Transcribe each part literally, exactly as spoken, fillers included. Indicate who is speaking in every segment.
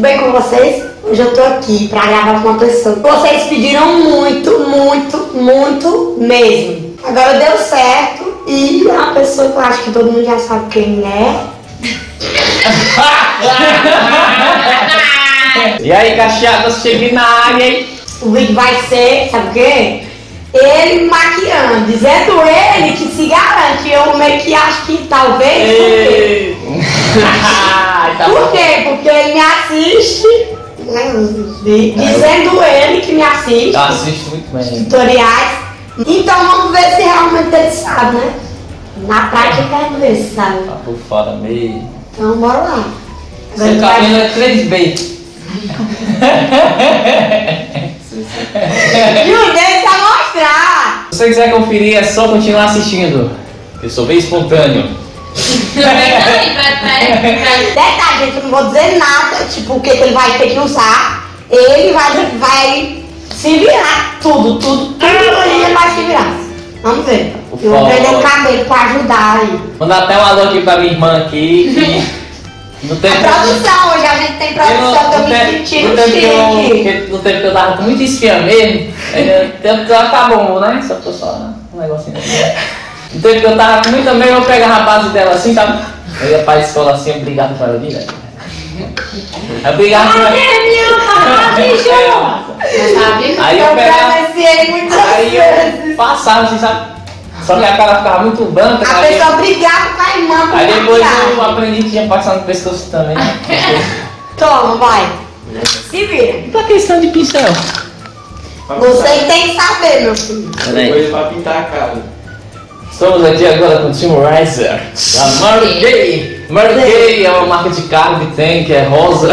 Speaker 1: bem com vocês? Hoje eu tô aqui pra gravar com uma pessoa que vocês pediram muito, muito, muito mesmo. Agora deu certo e é uma pessoa que eu acho que todo mundo já sabe quem é.
Speaker 2: E aí, cacheadas, cheguei na área, hein?
Speaker 1: O vídeo vai ser, sabe o quê? Ele me maquiando, dizendo ele que se garante. Eu meio que acho que talvez. Por quê? Por quê? Porque ele me assiste, né, dizendo ele que me assiste.
Speaker 2: Eu assisto muito bem.
Speaker 1: Tutoriais. Então vamos ver se realmente ele sabe, né? Na prática eu quero ver se sabe.
Speaker 2: Tá por fora meio.
Speaker 1: Então bora lá.
Speaker 2: Seu cabelo é três B.
Speaker 1: Júlio, deixa eu mostrar.
Speaker 2: Se você quiser conferir, é só continuar assistindo. Eu sou bem espontâneo.
Speaker 1: Detalhe, gente, eu não vou dizer nada, tipo, o que, que ele vai ter que usar. Ele vai, vai se virar, tudo, tudo, tudo aí ele vai se virar. Vamos ver. Eu vou prender o cabelo pra ajudar aí.
Speaker 2: Mandar até um alô aqui pra minha irmã aqui. No tempo,
Speaker 1: a produção, hoje a gente tem produção, que eu me senti no chique.
Speaker 2: No tempo que eu tava com muita espinha mesmo, o tempo que ela acabou, né? Só foi só um negocinho assim. No tempo que eu tava com muita mesmo, eu pegava a base dela assim, sabe? Eu ia pra escola assim, eu brigava com ela direto. Eu brigava com ela. Aí eu pegava. Aí eu passava assim, sabe? Só que a cara ficava muito branca.
Speaker 1: A pessoa gente... brigava com a irmã.
Speaker 2: Aí depois eu aprendi que tinha passado no pescoço também.
Speaker 1: Toma, vai. Se vira.
Speaker 2: E pra questão de pincel?
Speaker 1: Você tem que saber, meu filho.
Speaker 3: Depois pra pintar a cara.
Speaker 2: Estamos aqui agora com o Timorizer da Mary Kay. Mary Kay é uma marca de carro que tem, que é rosa.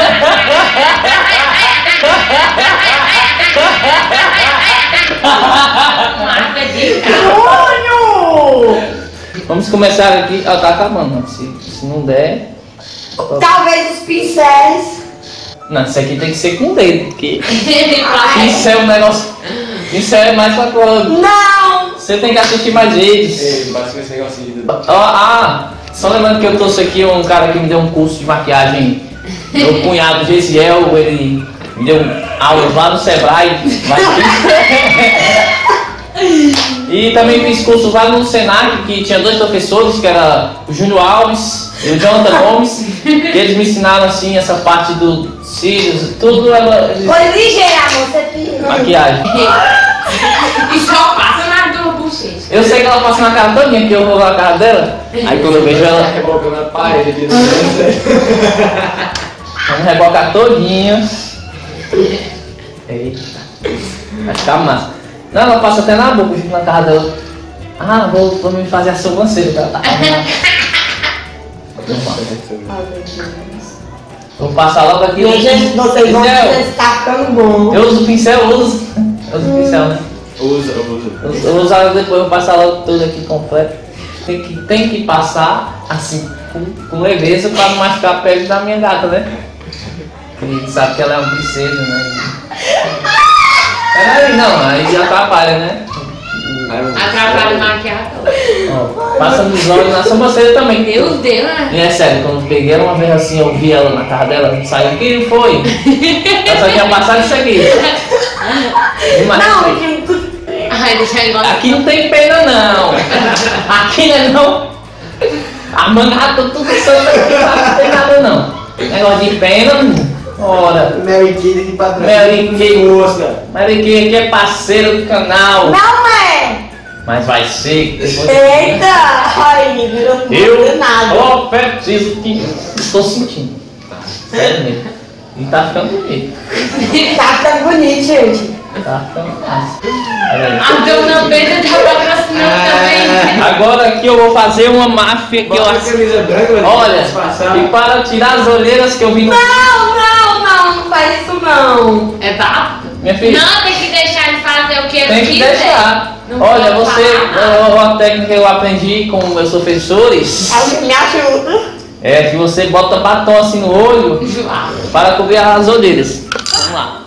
Speaker 2: Vamos começar aqui. Ah, tá acabando. Se, se não der.
Speaker 1: Talvez os pincéis.
Speaker 2: Não, isso aqui tem que ser com o dedo, porque pincel é um negócio. Pincel é mais pra quando.
Speaker 1: Não!
Speaker 2: Você tem que assistir mais vídeos.
Speaker 3: Ei, basta esse negocinho de dedo.
Speaker 2: Ah, só lembrando que eu trouxe aqui um cara que me deu um curso de maquiagem. Meu cunhado Gesiel, ele me deu aulas lá no Sebrae. E também fiz cursos lá no Senac, que tinha dois professores, que era o Júnior Alves e o Jonathan Gomes, que eles me ensinaram assim essa parte dos cílios, tudo ela.
Speaker 1: Foi ligeira, você tem.
Speaker 2: Maquiagem.
Speaker 4: E só passa na dor bochecha.
Speaker 2: Eu sei que ela passa na cara todinha, porque eu vou na cara dela, aí quando eu vejo ela.
Speaker 3: Rebocando a parede aqui.
Speaker 2: Vamos rebocar todinho. Eita. Vai ficar massa. Não, ela passa até na boca, na cara dela. Ah, vou, vou me fazer a sobrancelha, que ela tá. Vou passar logo aqui.
Speaker 1: E gente, vocês vão ver se tá ficando bom.
Speaker 2: Eu uso o pincel, eu uso. Eu uso o pincel, né?
Speaker 3: Usa, usa.
Speaker 2: Eu, eu vou usar depois, eu vou passar logo tudo aqui completo. Tem que, tem que passar assim, com, com leveza pra não machucar a pele da minha gata, né? Porque sabe que ela é uma princesa, né? Peraí, não, aí atrapalha, né?
Speaker 4: Atrapalha o maquiador.
Speaker 2: Ó, passa nos olhos, na sobrancelha também.
Speaker 4: Meu Deus, né?
Speaker 2: E é sério, quando eu peguei ela uma vez assim, eu vi ela na cara dela, saiu, o que foi? Ela só tinha passado isso aqui. Mas,
Speaker 1: Não, que
Speaker 4: Ai, deixa ele
Speaker 2: aqui não tem pena não. Aqui não é não. A mangata tudo santa, não tem nada não. Negócio de pena. Ora,
Speaker 3: Mary Kay aqui pra trás.
Speaker 2: Mary Kay,
Speaker 3: mosca.
Speaker 2: Mary Kay aqui é parceiro do canal.
Speaker 1: não é!
Speaker 2: Mas vai ser. Depois...
Speaker 1: Eita! Ai, virou
Speaker 2: Eu
Speaker 1: nada.
Speaker 2: só preciso que. Estou sentindo. Sério mesmo. E tá ficando bonito.
Speaker 1: Tá ficando bonito, gente.
Speaker 2: Tá ficando massa. Olha aí.
Speaker 4: A dona Benta tá patrocinando também.
Speaker 2: Agora aqui eu vou fazer uma máfia que eu
Speaker 3: Bota a
Speaker 2: acho.
Speaker 3: camisa branca, mas
Speaker 2: Olha,
Speaker 3: disfarçar.
Speaker 2: e para tirar as olheiras que eu vi no.
Speaker 1: Não, não, não, não faz isso não.
Speaker 4: É papo?
Speaker 2: Minha filha.
Speaker 4: Não, tem que deixar ele fazer o que ele
Speaker 2: Tem que
Speaker 4: quiser.
Speaker 2: deixar.
Speaker 4: Não
Speaker 2: Olha,
Speaker 4: pode
Speaker 2: você,
Speaker 4: falar.
Speaker 2: uma técnica que eu aprendi com meus professores
Speaker 1: Ela me ajuda.
Speaker 2: é que você bota batom assim no olho para cobrir as olheiras. Vamos lá.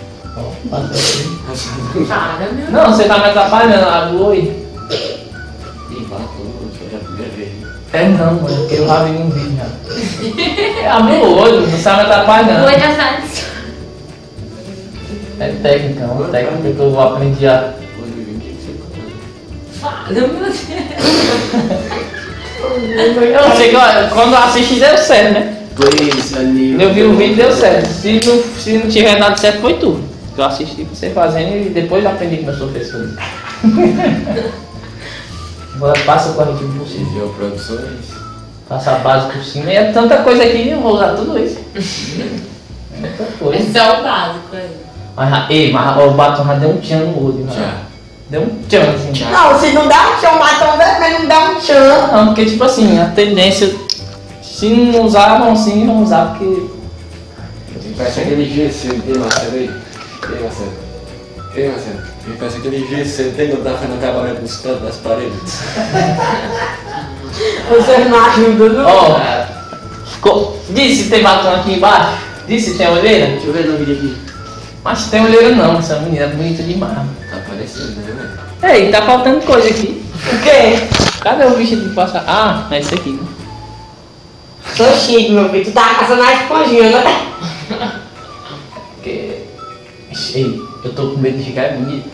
Speaker 4: Para, meu.
Speaker 2: Não, você tá me atrapalhando, abre o olho.
Speaker 3: Ih, batom, foi a primeira vez.
Speaker 2: É não, mano, porque eu já vi um vídeo já. Abre o olho, não sabe atrapalhando.
Speaker 4: Vou dançar.
Speaker 2: É técnica, é uma técnica que eu aprendi a.
Speaker 4: Fala, meu Deus.
Speaker 2: Eu sei que ó, quando eu assisti deu certo, né?
Speaker 3: Please, Anil.
Speaker 2: Eu vi o vídeo deu certo. Se não, se não tiver dado certo, foi tudo. Eu assisti você fazendo e depois eu aprendi com meus professores. Agora passa o corretivo por cima.
Speaker 3: Viseu Produções.
Speaker 2: Passa a base por cima e é tanta coisa aqui, eu vou usar tudo isso. É muita
Speaker 4: É
Speaker 2: coisa.
Speaker 4: só o básico aí.
Speaker 2: Mas, ei, mas o batom já deu um tchan no olho.
Speaker 3: Já.
Speaker 2: Já. Deu um tchan assim. Já.
Speaker 1: Não, se não dá um tchan, batom vermelho não dá um tchan.
Speaker 2: Não, porque tipo assim, a tendência, se não usar, não sim, não usar, porque.
Speaker 3: Parece aquele G C, tem Marcelo aí? Tem Marcelo? Tem Marcelo? Parece aquele G C, tem quando tá fazendo trabalho nos cantos das paredes.
Speaker 1: Você não ajuda, não?
Speaker 2: Ó, ficou. Diz se tem batom aqui embaixo? Diz se tem olheira?
Speaker 3: Deixa eu ver no vídeo aqui.
Speaker 2: Mas tem olheira não, essa menina é bonita demais.
Speaker 3: Tá aparecendo, né, velho?
Speaker 2: Ei, tá faltando coisa aqui.
Speaker 1: O quê?
Speaker 2: Cadê o bicho de passar? Ah, é esse aqui. Né?
Speaker 1: Tô chique, meu filho. Tu tá caçando a esponjinha, né?
Speaker 2: Porque. Ei, eu tô com medo de ficar bonito.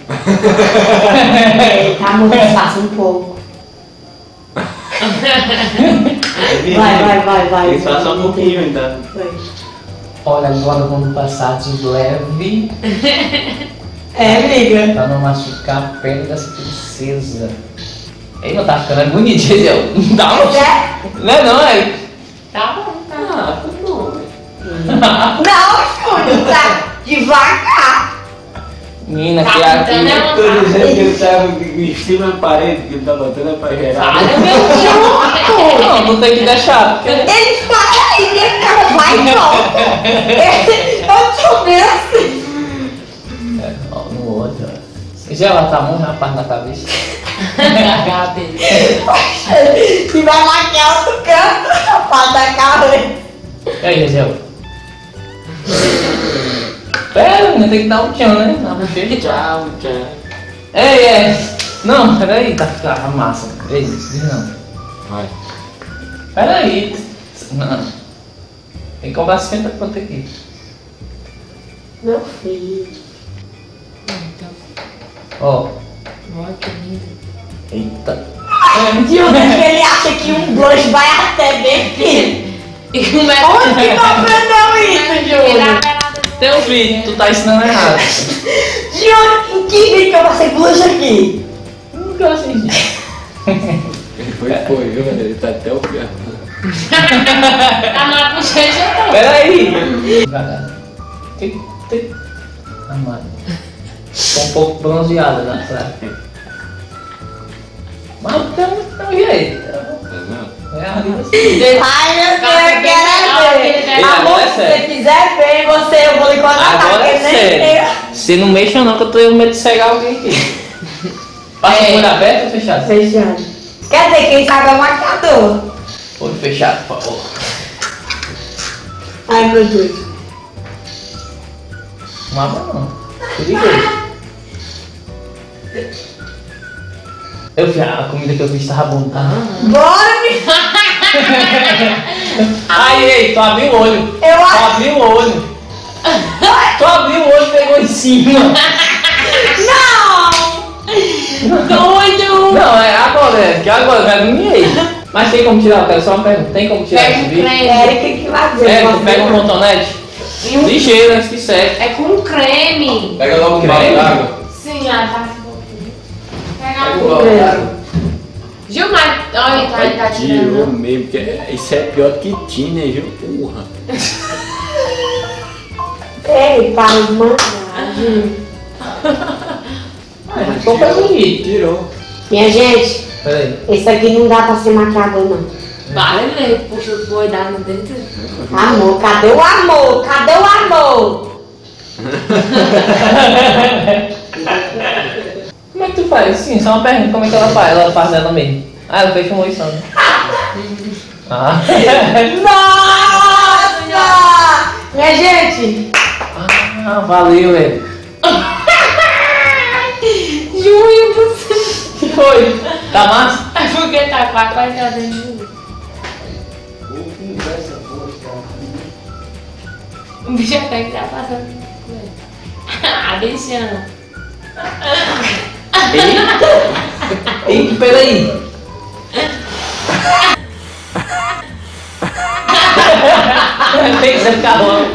Speaker 1: É, tá muito fácil um pouco. Vai, vai, vai, vai.
Speaker 3: Tem que passar um pouquinho ainda.
Speaker 1: Vai.
Speaker 2: Olha, agora vamos passar de leve
Speaker 1: É, briga.
Speaker 2: pra não machucar a pele dessa princesa. Ei, não tá ficando bonitinho, eu. Não tá
Speaker 1: Mas é?
Speaker 2: Não é não, é.
Speaker 4: Tá bom, tá.
Speaker 3: Ah, tá bom, velho.
Speaker 1: Não, filho, tá devagar.
Speaker 2: Menina,
Speaker 4: Tá
Speaker 2: que aqui.
Speaker 4: pintando é uma
Speaker 3: Tô dizendo que ele sabe que estima a parede que ele tá botando é pra gerar.
Speaker 4: Fala, meu
Speaker 2: Não, não tem que deixar. Porque...
Speaker 1: Ele fala aí, ele cara vai e volta. Ele- Eu tô vendo.
Speaker 2: É, ó, no olho, ó. Já ela tá muito na parte da cabeça.
Speaker 1: Se vai maquiar outro canto, a parte da cabeça.
Speaker 2: E aí, Gisel? Pera, menina, tem que dar um tchan, né? Na bochecha.
Speaker 3: Tchau, tchau.
Speaker 2: Ei, é. Não, peraí, tá ficando massa. Ei, diz não.
Speaker 3: Vai.
Speaker 2: Peraí. Não. Tem que comprar cinquenta quanto aqui.
Speaker 1: Meu filho.
Speaker 2: Ó.
Speaker 4: Olha que lindo.
Speaker 2: Eita.
Speaker 1: De onde é que ele acha que um blush vai até bem aqui?
Speaker 4: E começa
Speaker 1: Onde que tu aprendeu isso, Júlio?
Speaker 2: Tem um vídeo, tu tá ensinando errado.
Speaker 1: De onde? Em que vídeo que eu passei blush aqui?
Speaker 2: Nunca assisti.
Speaker 3: Ele foi, foi, viu, velho? Ele tá até o pior.
Speaker 4: Tá na bochecha.
Speaker 2: Peraí. Devagar. Tem, tem. Armário. Tô um pouco bronzeada na frente. Mas tem um jeito.
Speaker 3: Tá vendo?
Speaker 2: É a vida.
Speaker 1: Ai, meu Deus, eu quero ver.
Speaker 2: Ei,
Speaker 1: Amor,
Speaker 2: agora é
Speaker 1: se você
Speaker 2: sério.
Speaker 1: quiser ver você, eu vou lhe contratar,
Speaker 2: Agora é
Speaker 1: porque nem
Speaker 2: sério. Se não mexa não, que eu tô com medo de cegar alguém aqui. Passa o olho aberto ou fechado?
Speaker 1: Fechando. Quer dizer, quem sabe é o maquiador.
Speaker 2: Olho fechado, por favor.
Speaker 1: Ai, meu Deus.
Speaker 2: Não abra não. Perigoso. Eu vi a comida que eu fiz tava bom, tá?
Speaker 1: Bora, me...
Speaker 2: Ai, ei, tu abriu o olho.
Speaker 1: Eu
Speaker 2: Tu
Speaker 1: acho...
Speaker 2: abriu o olho. Tu abriu o olho e pegou em cima.
Speaker 1: Não! Doido!
Speaker 2: Não, é agora, é que agora vai dormir. Mas tem como tirar? Eu quero só uma pergunta. Tem como tirar
Speaker 4: Pega
Speaker 2: esse
Speaker 4: um
Speaker 2: vídeo?
Speaker 4: creme.
Speaker 1: Érica que vai dizer.
Speaker 2: É,
Speaker 1: posso
Speaker 2: tu pega
Speaker 1: ver?
Speaker 2: um cotonete. Ligeiro, antes que seque.
Speaker 4: É com creme.
Speaker 3: Pega logo um balde d'água.
Speaker 4: Sim, ah, tá um pouquinho. Pega
Speaker 3: Pega o
Speaker 4: um.
Speaker 3: balde d'água.
Speaker 4: Gilmar, olha, tá, ele tá
Speaker 3: Tirou
Speaker 4: tirando.
Speaker 3: mesmo, porque isso é pior que Tina, viu? Porra.
Speaker 1: Ei, para de mandar, Júlio.
Speaker 2: Ah, ficou pra bonito.
Speaker 3: Tirou.
Speaker 1: Minha gente,
Speaker 2: Peraí.
Speaker 1: esse aqui não dá pra ser maquiador, não.
Speaker 4: Vale, né? Puxa o boi dá no dentro.
Speaker 1: Amor, cadê o amor? Cadê o amor?
Speaker 2: Como é que tu faz? Sim, só uma pergunta. Como é que ela faz? Ela faz dela mesmo. Ah, ela fez com moição. Né? Ah.
Speaker 1: Nossa! Minha gente,
Speaker 2: Ah, valeu, velho.
Speaker 4: Júlio do céu.
Speaker 2: O que foi? Tá massa?
Speaker 4: É porque tá com a qualidade dentro.
Speaker 3: Conversa.
Speaker 4: O bicho até que tá passando. Atenção.
Speaker 2: Eita! Eita, peraí! Tem que você ficar louco.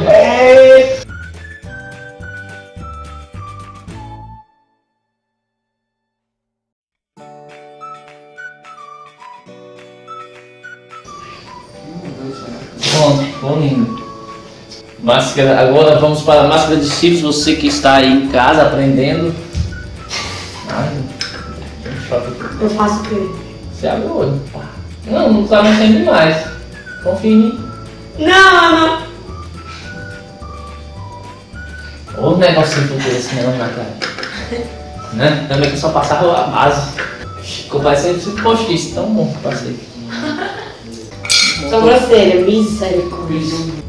Speaker 2: Bom, bom lindo. Máscara, agora vamos para a máscara de cílios. Você que está aí em casa aprendendo. Ai,
Speaker 1: Eu faço o quê?
Speaker 2: você abre o olho. Não, não está mexendo demais. Confia em mim.
Speaker 1: Não, não.
Speaker 2: Ô negocinho que esse negócio na cara. Né? Também que só passava a base. Ficou parecendo esse postiço, tão bom que passei.
Speaker 1: Sobrancelha, misericórdia.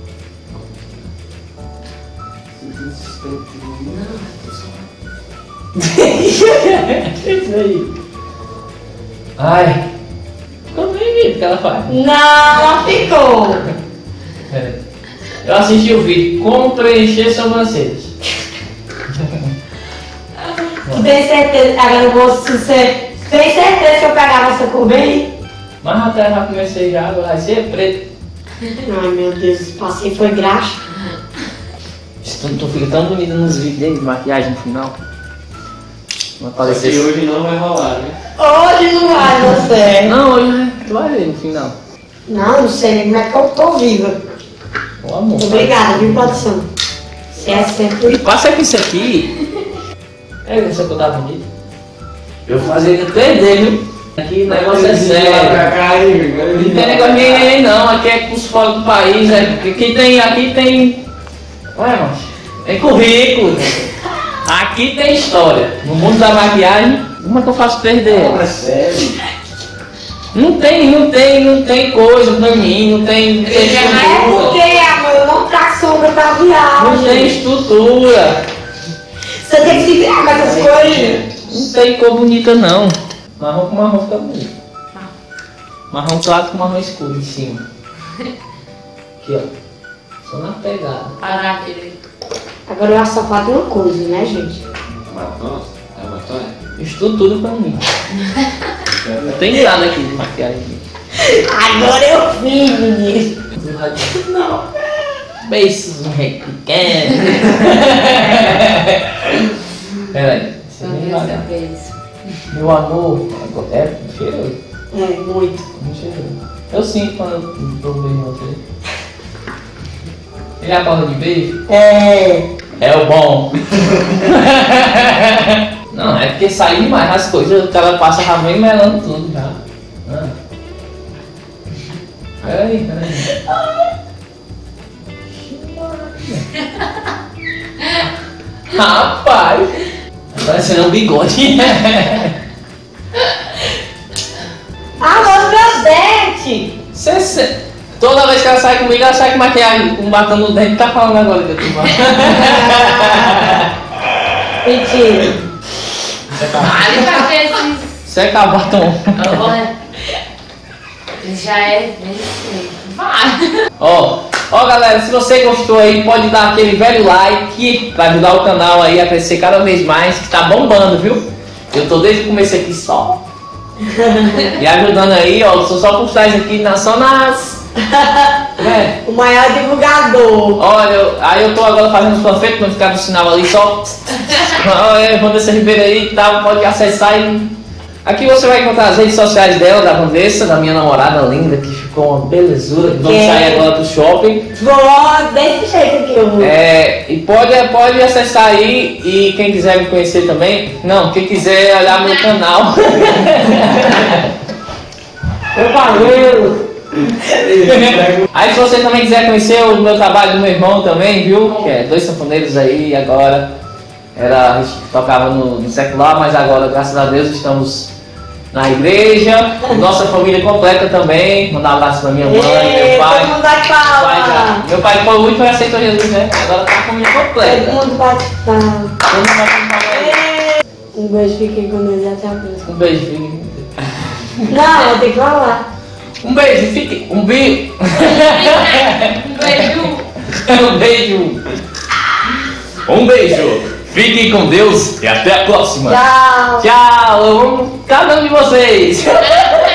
Speaker 2: Isso aí. Ai. Ficou bem lindo que ela faz.
Speaker 1: Não, não ficou.
Speaker 2: Eu assisti o vídeo Como Preencher Sobrancelhas.
Speaker 1: Tu tem certeza? Agora você, você tem certeza que eu pegava essa cor bem?
Speaker 2: Mas até já comecei já, agora vai ser preto.
Speaker 1: Ai meu Deus, esse passeio foi graxa.
Speaker 2: Tu, tu fica tão bonita nos vídeos dele de maquiagem no final. Não
Speaker 3: Só
Speaker 2: aparecer.
Speaker 3: que hoje não vai rolar, né?
Speaker 1: Hoje não vai, não sei.
Speaker 2: Não, hoje tu vai ver no final.
Speaker 1: Não, não sei nem como é que eu tô viva.
Speaker 2: Ô amor.
Speaker 1: Obrigada, viu, produção? Você é sempre...
Speaker 2: Passa aqui isso aqui. É, você que eu tava bonito. Eu fazia no três D, viu? Aqui o negócio é sério. Não tem negócio de ninguém não, aqui é com os fora do país, é, aqui tem, aqui tem... Ué, macho, tem currículo. Aqui tem história. No mundo da maquiagem, como é que eu faço três D?
Speaker 3: É sério?
Speaker 2: Não tem, não tem, não tem coisa pra mim, não tem... Não tem
Speaker 1: É porque, amor, eu não trago sombra pra viagem.
Speaker 2: Não tem estrutura.
Speaker 1: Você tem que se virar com essas coisas.
Speaker 2: Não tem cor bonita não. Marrom com marrom fica bonito. Marrom claro com marrom escuro em cima. Aqui ó. Só na pegada.
Speaker 4: Parar aquele.
Speaker 1: Agora eu acho só falta uma coisa, né, gente?
Speaker 3: Matou? É matou?
Speaker 2: Estrutura pra mim. Não tem nada aqui de maquiagem.
Speaker 1: Agora eu vi, menino.
Speaker 2: Não. Beijos pequeno. Peraí. Você
Speaker 4: Meu
Speaker 2: nem
Speaker 4: Deus,
Speaker 2: vai.
Speaker 4: é isso.
Speaker 2: Meu amor. É cheiroso.
Speaker 1: É, muito.
Speaker 2: Muito cheiroso. Eu sinto quando eu dou um beijo em você. Ele acorda de beijo?
Speaker 1: É.
Speaker 2: É o bom. Não, é porque sai demais as coisas, o cara passa rabinho e melando tudo já. Ah. Peraí, peraí. Rapaz! Tá parecendo um bigode.
Speaker 1: Amor, meu dente!
Speaker 2: Cê, cê, toda vez que ela sai comigo, ela sai com maquiagem, com batom no dente. Tá falando agora que eu tô
Speaker 1: Mentira.
Speaker 4: Vale pra ver esses.
Speaker 2: Seca o batom.
Speaker 4: Olha. Já é bem feio. Vale.
Speaker 2: Ó, ó galera, se você gostou aí, pode dar aquele velho like pra ajudar o canal aí a crescer cada vez mais, que tá bombando, viu? Eu tô desde o começo aqui só. E ajudando aí, ó, sou só por trás aqui, na, só nas... É.
Speaker 1: O maior divulgador.
Speaker 2: Olha, eu, aí eu tô agora fazendo os panfletos, não ficar no sinal ali só. Olha, Vanessa Ribeiro aí e tal, pode acessar e... Aqui você vai encontrar as redes sociais dela, da Vanessa, da minha namorada linda, que ficou uma belezura, que vamos
Speaker 1: É.
Speaker 2: sair agora pro shopping.
Speaker 1: Vou desse jeito aqui, eu vou.
Speaker 2: É, e pode, pode acessar aí, e quem quiser me conhecer também, não, quem quiser olhar meu canal. Eu falei. Aí se você também quiser conhecer o meu trabalho do meu irmão também, viu? Que é dois sanfoneiros aí agora. Era, a gente tocava no, no secular, mas agora, graças a Deus, estamos na igreja. Nossa família completa também. Mandar um abraço pra minha mãe,
Speaker 1: Ei,
Speaker 2: meu pai.
Speaker 1: todo mundo vai
Speaker 2: Pai já-
Speaker 1: falar.
Speaker 2: Meu pai foi o último que aceitou Jesus, né? Agora tá a família completa.
Speaker 1: Todo mundo vai falar.
Speaker 2: Todo mundo vai falar aí.
Speaker 1: Um beijo, fiquem com Deus e até a próxima.
Speaker 2: Um beijo, filho.
Speaker 1: Não, eu tenho que falar.
Speaker 2: Um beijo, fique. Um beijo.
Speaker 4: Um beijo.
Speaker 2: Um beijo.
Speaker 5: Um beijo. Fiquem com Deus e até a próxima.
Speaker 1: Tchau.
Speaker 2: Tchau. Cada um de vocês.